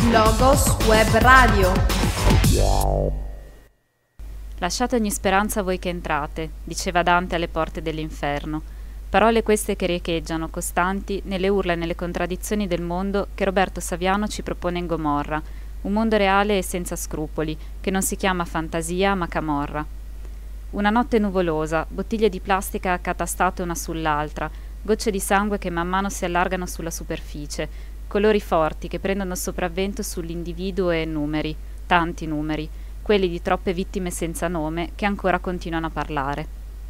Logos Web Radio. Lasciate ogni speranza voi che entrate, diceva Dante alle porte dell'inferno. Parole queste che riecheggiano, costanti, nelle urla e nelle contraddizioni del mondo che Roberto Saviano ci propone in Gomorra, un mondo reale e senza scrupoli, che non si chiama fantasia ma camorra. Una notte nuvolosa, bottiglie di plastica accatastate una sull'altra, gocce di sangue che man mano si allargano sulla superficie, colori forti che prendono sopravvento sull'individuo e numeri, tanti numeri, quelli di troppe vittime senza nome che ancora continuano a parlare.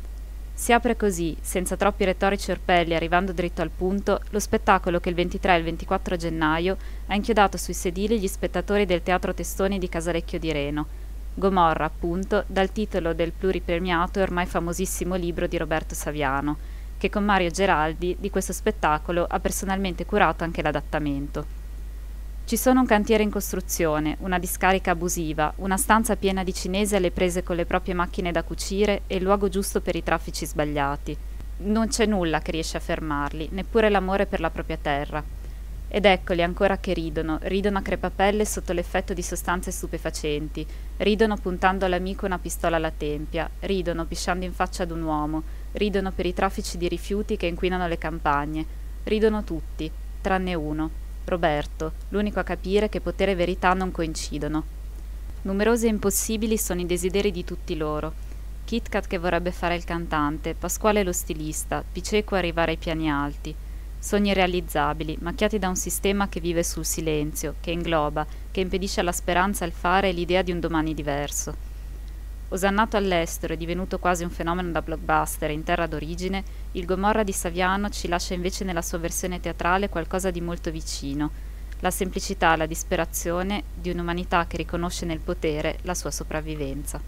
Si apre così, senza troppi retorici orpelli, arrivando dritto al punto, lo spettacolo che il 23 e il 24 gennaio ha inchiodato sui sedili gli spettatori del Teatro Testoni di Casalecchio di Reno. Gomorra, appunto, dal titolo del pluripremiato e ormai famosissimo libro di Roberto Saviano, che con Mario Geraldi di questo spettacolo ha personalmente curato anche l'adattamento. Ci sono un cantiere in costruzione, una discarica abusiva, una stanza piena di cinesi alle prese con le proprie macchine da cucire e il luogo giusto per i traffici sbagliati. Non c'è nulla che riesce a fermarli, neppure l'amore per la propria terra. Ed eccoli ancora che ridono a crepapelle sotto l'effetto di sostanze stupefacenti, ridono puntando all'amico una pistola alla tempia, ridono pisciando in faccia ad un uomo, ridono per i traffici di rifiuti che inquinano le campagne, ridono tutti, tranne uno, Roberto, l'unico a capire che potere e verità non coincidono. Numerosi e impossibili sono i desideri di tutti loro. Kit Kat che vorrebbe fare il cantante, Pasquale lo stilista, Piceco arrivare ai piani alti. Sogni irrealizzabili, macchiati da un sistema che vive sul silenzio, che ingloba, che impedisce alla speranza il fare e l'idea di un domani diverso. Osannato all'estero e divenuto quasi un fenomeno da blockbuster in terra d'origine, il Gomorra di Saviano ci lascia invece nella sua versione teatrale qualcosa di molto vicino, la semplicità e la disperazione di un'umanità che riconosce nel potere la sua sopravvivenza.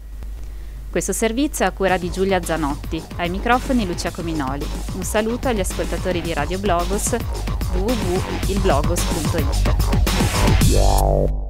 Questo servizio è a cura di Giulia Zanotti, ai microfoni Lucia Cominoli. Un saluto agli ascoltatori di Radio Blogos, www.ilblogos.it.